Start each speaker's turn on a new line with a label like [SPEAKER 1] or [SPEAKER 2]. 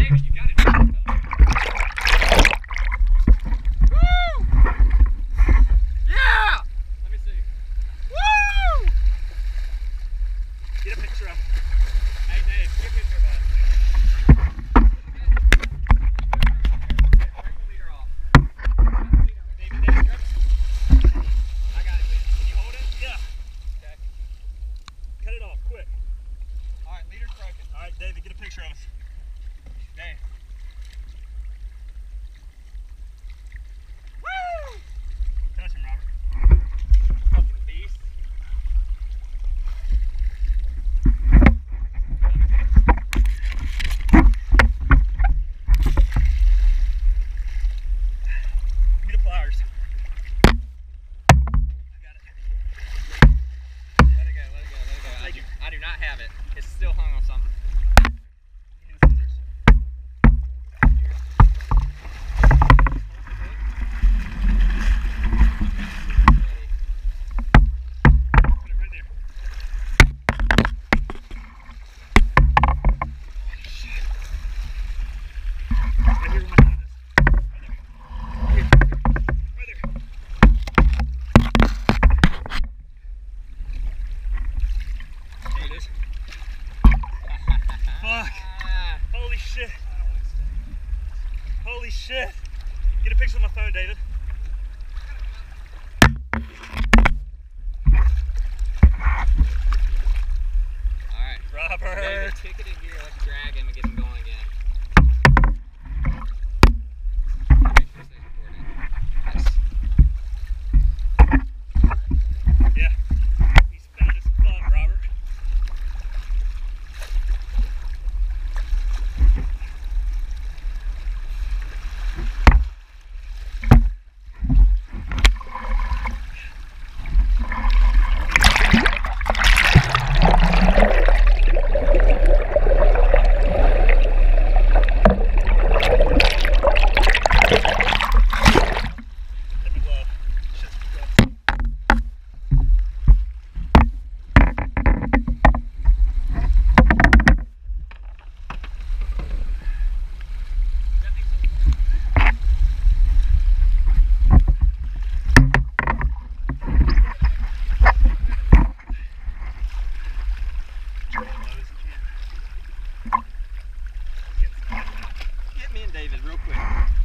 [SPEAKER 1] David, you got it. Woo! Yeah! Let me see. Woo!
[SPEAKER 2] Get a picture of it.
[SPEAKER 1] Hey Dave, get a picture of us. Break the leader off. David, grab it. I got it. Can you hold it?
[SPEAKER 2] Yeah.
[SPEAKER 1] Okay.
[SPEAKER 2] Cut it off, quick.
[SPEAKER 1] Alright, leader's broken.
[SPEAKER 2] All right, David, get a picture of us.
[SPEAKER 1] Dave.
[SPEAKER 2] Touch him, Robert.
[SPEAKER 1] Fucking beast.
[SPEAKER 2] Give me the pliers. I got it.
[SPEAKER 1] Let it go, let it go, let it go.
[SPEAKER 2] Thank you.
[SPEAKER 1] I do not have it. It's still hung on something.
[SPEAKER 2] Give me the scissors. Put it right there. Right here where my hand is. Right there. Here. Right there. There it is. Fuck. Holy shit. Holy shit. Get a picture of my phone, David.
[SPEAKER 1] Alright.
[SPEAKER 2] Robert.
[SPEAKER 1] David, kick it in gear. Let's drag him and get him going again. Make sure it stays recording. Yes.
[SPEAKER 2] Yeah. He's fat as fuck, Robert. Hit my glove. Shit's rough.
[SPEAKER 1] Get me and David real quick.